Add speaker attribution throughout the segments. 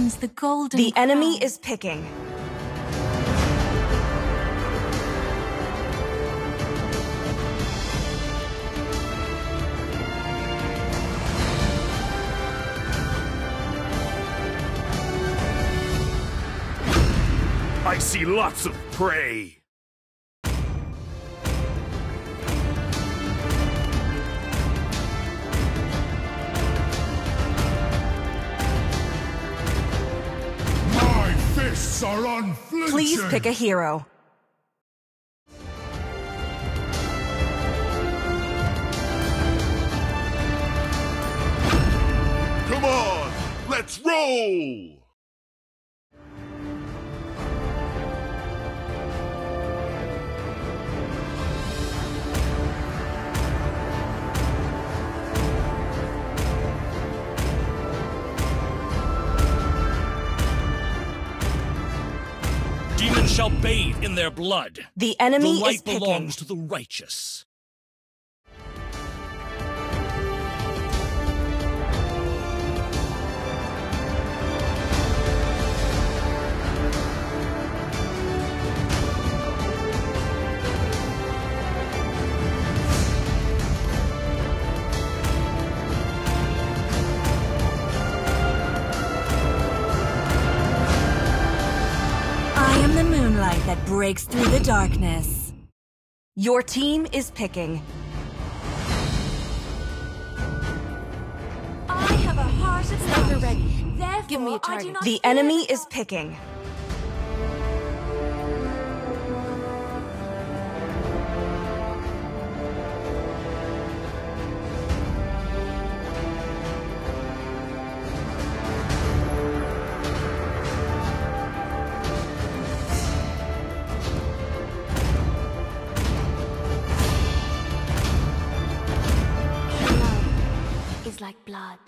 Speaker 1: comes the golden
Speaker 2: The enemy
Speaker 1: crown.
Speaker 2: is picking.
Speaker 3: I see lots of prey.
Speaker 4: My fists are unflinching!
Speaker 2: Please pick a hero.
Speaker 4: Come on! Let's roll!
Speaker 3: Demons shall bathe in their blood.
Speaker 2: The enemy
Speaker 3: The light
Speaker 2: is picking.
Speaker 3: belongs to the righteous.
Speaker 2: I am the moonlight that breaks through the darkness. Your team is picking.
Speaker 5: I have a heart of
Speaker 1: Sniper ready.
Speaker 5: Therefore,
Speaker 1: Give me a
Speaker 5: I do
Speaker 1: target.
Speaker 5: not
Speaker 2: The
Speaker 5: fear
Speaker 2: enemy
Speaker 5: the
Speaker 2: is picking.
Speaker 5: Love is like blood.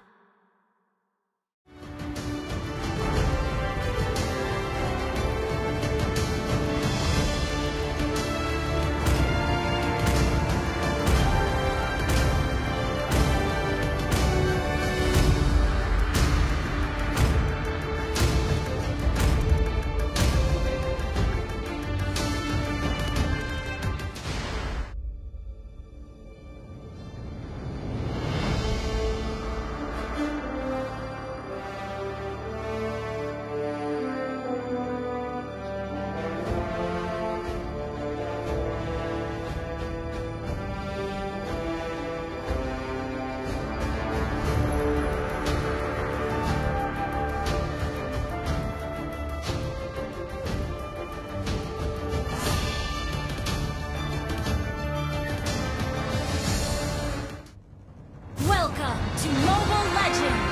Speaker 5: Welcome to Mobile Legends!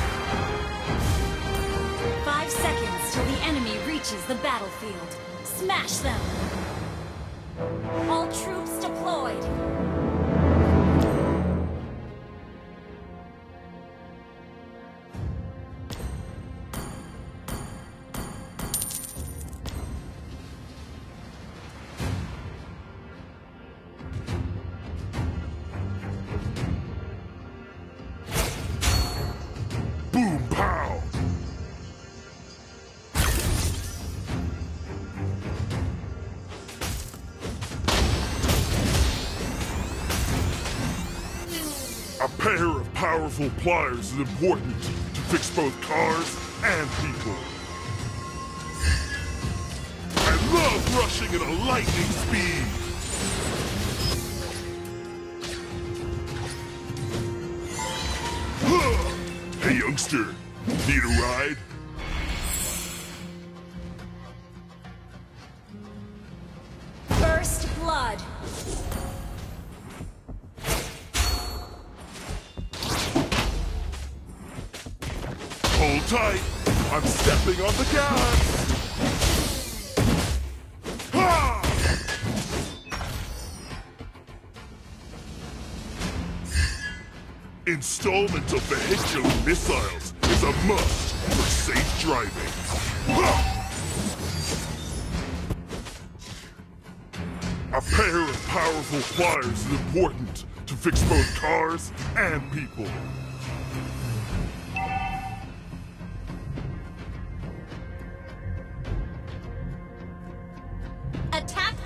Speaker 5: 5 seconds till the enemy reaches the battlefield. Smash them! All troops deployed!
Speaker 4: Boom pow! A pair of powerful pliers is important to fix both cars and people. I love rushing at a lightning speed! Hey youngster, need a ride?
Speaker 5: First blood!
Speaker 4: Hold tight, I'm stepping on the gas! Ha! Installment of vehicular missiles is a must for safe driving. Ha! A pair of powerful pliers is important to fix both cars and people.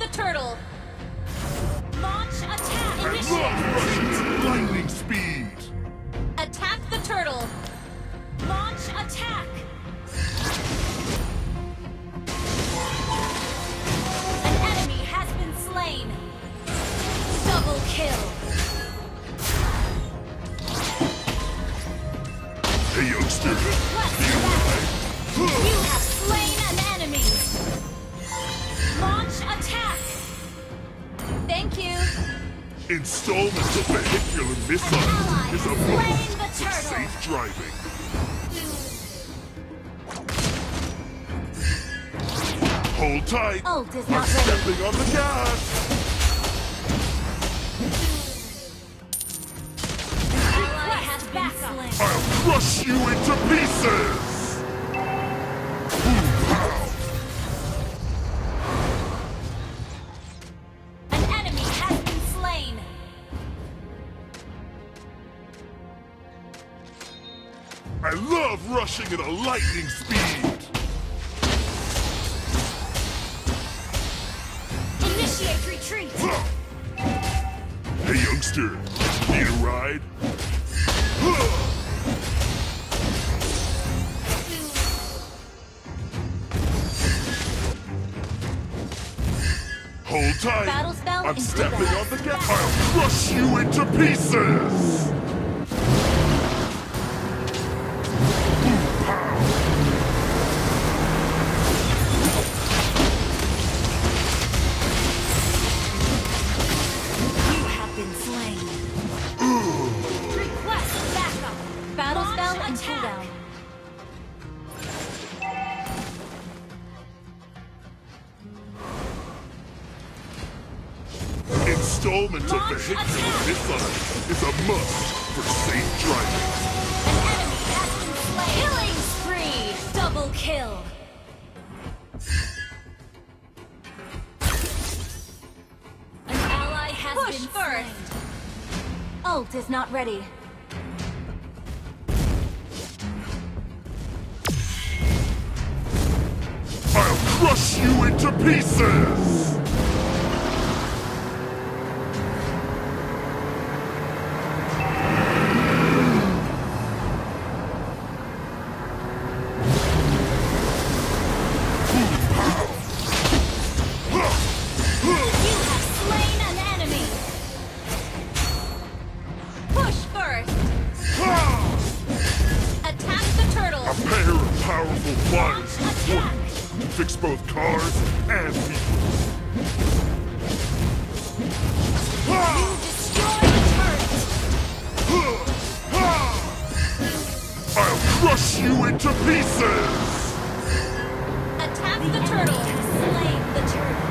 Speaker 5: turtle! Launch attack!
Speaker 4: I love
Speaker 5: Initiate!
Speaker 4: Russian lightning speed!
Speaker 5: Attack the turtle! Launch attack! An enemy has been slain! Double kill!
Speaker 4: Hey, youngster!
Speaker 5: You have slain an enemy! Launch attack! Thank you!
Speaker 4: Installment of vehicular missiles is a
Speaker 5: Flame the
Speaker 4: must for
Speaker 5: turtle.
Speaker 4: safe driving. Hold tight!
Speaker 5: Ult is
Speaker 4: I'm
Speaker 5: not ready.
Speaker 4: stepping on the gas!
Speaker 5: Ally has been slain!
Speaker 4: I'll crush you into pieces! Boom, pow!
Speaker 5: An enemy has been slain!
Speaker 4: I love rushing at a lightning speed!
Speaker 5: Initiate retreat!
Speaker 4: Huh. Hey, youngster, need a ride? Huh. Hold tight!
Speaker 5: Battle spell
Speaker 4: I'm
Speaker 5: in
Speaker 4: stepping
Speaker 5: full
Speaker 4: on the
Speaker 5: blast.
Speaker 4: gas! I'll crush you into pieces! Boom, pow!
Speaker 5: You have been slain! Request backup! Battle spell and cooldown.
Speaker 4: Installment of
Speaker 5: Launch
Speaker 4: vehicular
Speaker 5: attack.
Speaker 4: missiles is a must for safe driving.
Speaker 5: An enemy has been slain! Killing spree! Double kill! An ally has been first! Ult is not ready.
Speaker 4: I'll crush you into pieces!
Speaker 5: You have slain an enemy! Push first! Attack the turtle!
Speaker 4: A pair of powerful pliers is
Speaker 5: Attack!
Speaker 4: important to fix both cars and people.
Speaker 5: You destroy the turret!
Speaker 4: I'll crush you into pieces!
Speaker 5: Attack the turtle! Slain the turtle!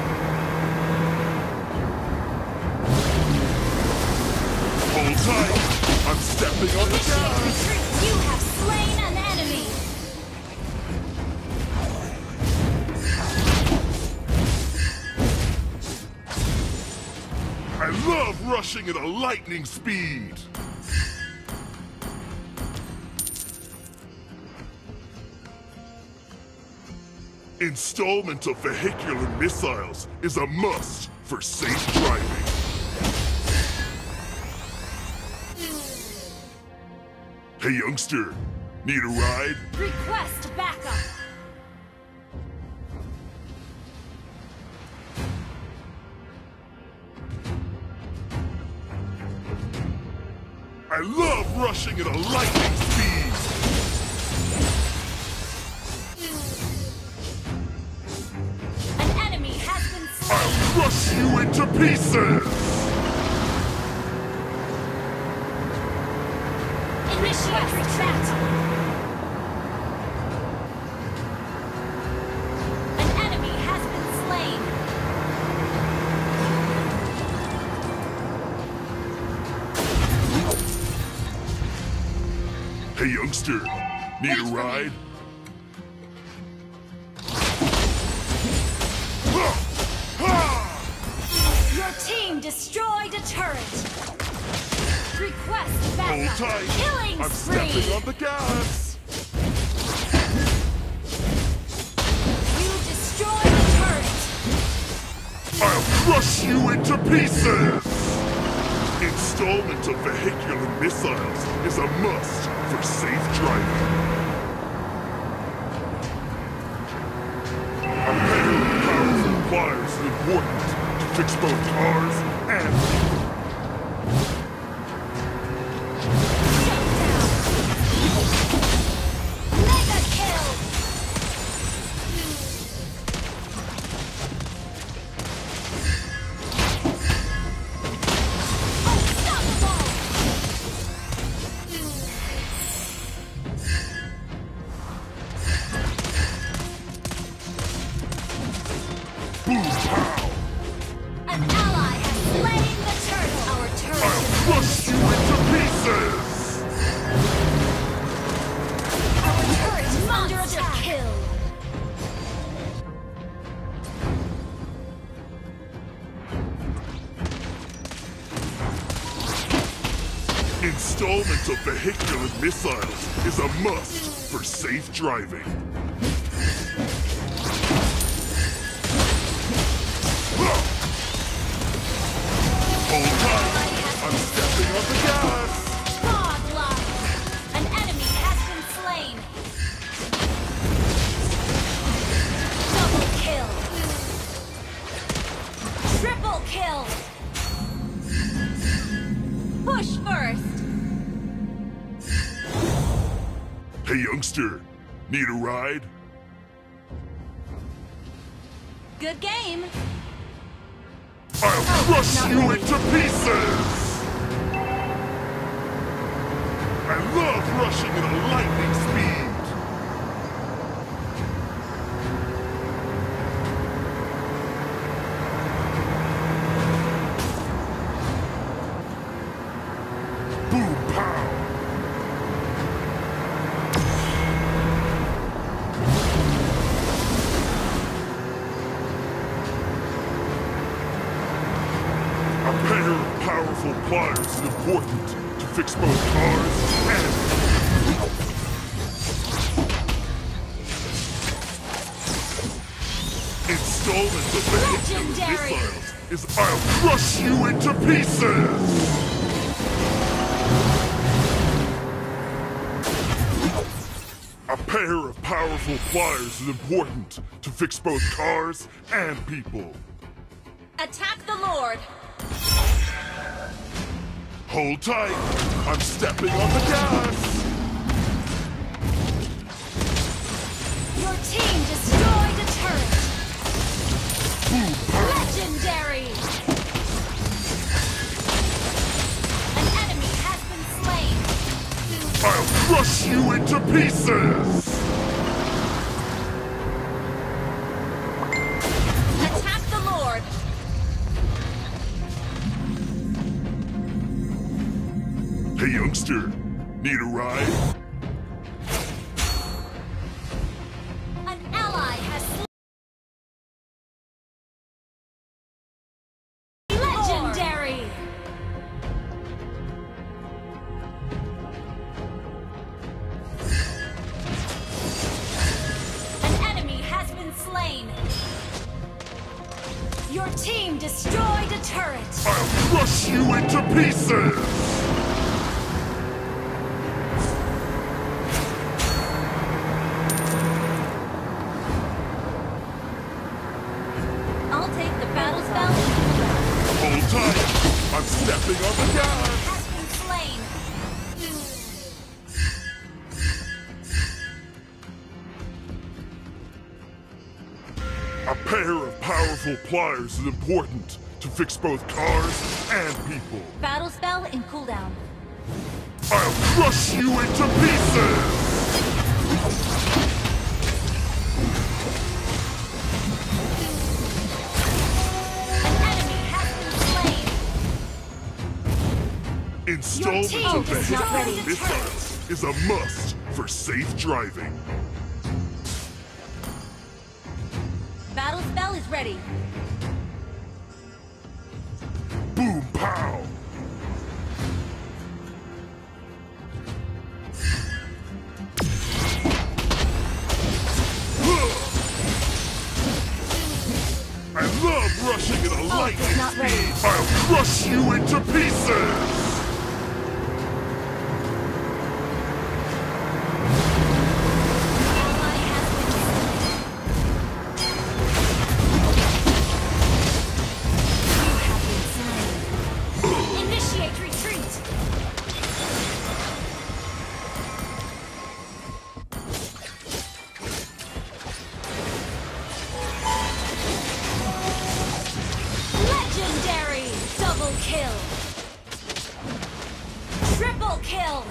Speaker 4: Hold tight! I'm stepping on the gas!
Speaker 5: Retreat! You have slain an enemy!
Speaker 4: I love rushing at a lightning speed! Installment of vehicular missiles is a must for safe driving. Hey, youngster, need a ride?
Speaker 5: Request backup!
Speaker 4: I love rushing at a lightning speed!
Speaker 5: An enemy has been slain!
Speaker 4: I'll crush you into pieces!
Speaker 5: Initiate retreat! An enemy has been slain!
Speaker 4: Hey, youngster, need a ride?
Speaker 5: Your team destroyed a turret! Request
Speaker 4: Hold
Speaker 5: backup!
Speaker 4: tight!
Speaker 5: Killing
Speaker 4: I'm
Speaker 5: spree!
Speaker 4: stepping on the gas!
Speaker 5: You destroyed a turret!
Speaker 4: I'll crush you into pieces! Installment of vehicular missiles is a must for safe driving. A pair of powerful pliers is important to fix both cars and people.
Speaker 5: Mega kill!
Speaker 4: Boom, pow!
Speaker 5: An ally has slain the turtle! Our turret
Speaker 4: I'll
Speaker 5: is
Speaker 4: crush you into pieces!
Speaker 5: Our turret is under attack! Kill!
Speaker 4: Installment of vehicular missiles is a must for safe driving. Hold tight! I'm stepping on the gas!
Speaker 5: Godlike! An enemy has been slain! Double kill! Triple kill! Push first!
Speaker 4: Hey youngster, need a ride?
Speaker 5: Good game!
Speaker 4: I'll crush you into pieces! I love rushing at a lightning speed! Boom, pow! A pair of powerful pliers is important to fix both cars and people. Installment of vehicular
Speaker 5: Legendary!
Speaker 4: missiles is I'll crush you into pieces! A pair of powerful pliers is important to fix both cars and people.
Speaker 5: Attack the Lord!
Speaker 4: Hold tight! I'm stepping on the gas!
Speaker 5: Your team destroyed a turret! Legendary! An enemy has been slain!
Speaker 4: I'll crush you into pieces!
Speaker 5: Attack the Lord!
Speaker 4: Hey youngster, need a ride?
Speaker 5: An ally has slain! Legendary! An enemy has been slain! Your team destroyed a turret!
Speaker 4: I'll crush you into pieces!
Speaker 5: I'll take the battle spell and cooldown.
Speaker 4: Hold tight! I'm stepping on the gas!
Speaker 5: Has been slain!
Speaker 4: A pair of powerful pliers is important to fix both cars and people.
Speaker 5: Battle spell and cooldown.
Speaker 4: I'll crush you into pieces!
Speaker 5: An enemy has been slain!
Speaker 4: Installment
Speaker 5: team
Speaker 4: of
Speaker 5: is not ready.
Speaker 4: vehicular missiles is a must for safe driving.
Speaker 5: Battle spell is ready.
Speaker 4: Boom, pow! I love rushing at a lightning
Speaker 5: not ready.
Speaker 4: speed. I'll crush you into pieces.
Speaker 5: Ally has been slain. You have been slain. Initiate retreat. Legendary! Double kill! Triple kill!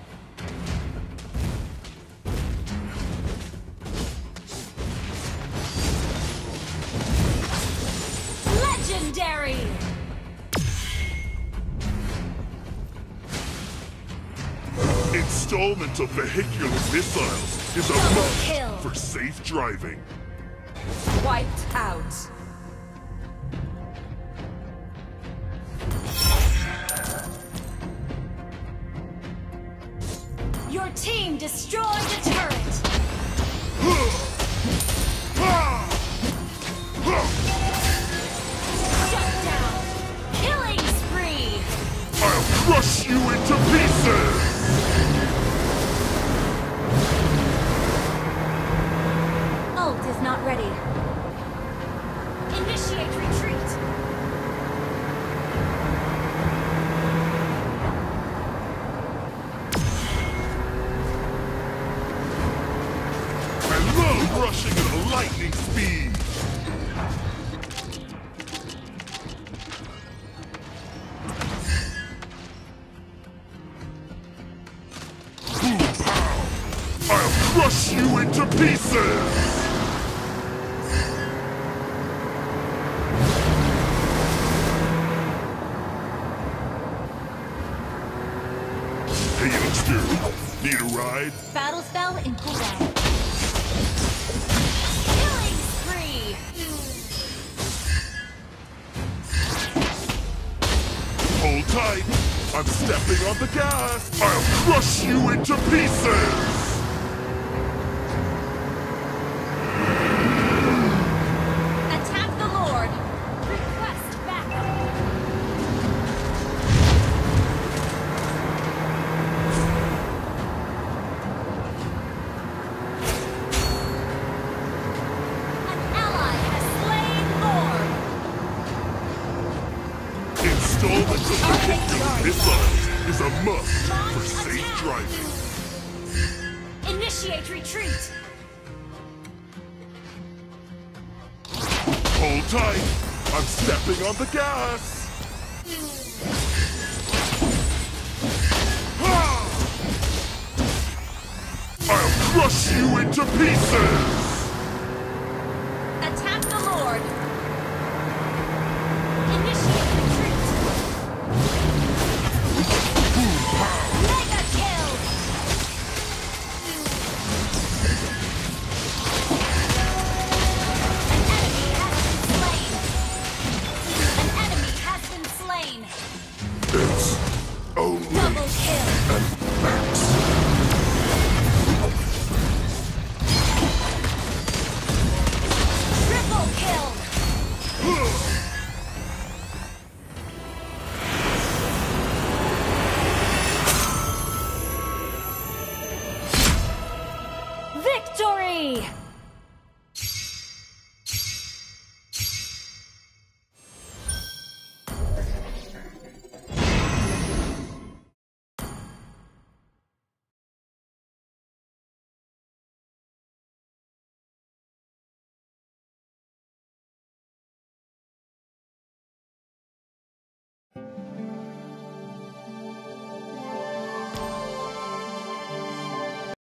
Speaker 5: Legendary!
Speaker 4: Installment of vehicular missiles is a
Speaker 5: Double
Speaker 4: must
Speaker 5: kill.
Speaker 4: for safe driving.
Speaker 2: Wiped out.
Speaker 5: Your team destroyed a turret! Shut down! Killing spree!
Speaker 4: I'll crush you into pieces!
Speaker 5: Ult is not ready. Initiate retreat!
Speaker 4: I love rushing at a lightning speed! Boom pow! I'll crush you into pieces! Hey youngster, need a ride?
Speaker 5: Battle spell in cooldown. Killing spree!
Speaker 4: Hold tight! I'm stepping on the gas! I'll crush you into pieces!
Speaker 5: Attack the Lord! Request backup! An ally has slain Lord!
Speaker 4: Installment of vehicular missiles is a must for safe driving.
Speaker 5: Initiate retreat!
Speaker 4: Hold tight! I'm stepping on the gas! Ah! I'll crush you into pieces!
Speaker 5: Attack the Lord! Initiate retreat! Mega kill! An enemy has been slain!
Speaker 4: It's only
Speaker 5: Double kill!
Speaker 4: Max.
Speaker 5: Triple kill! Victory!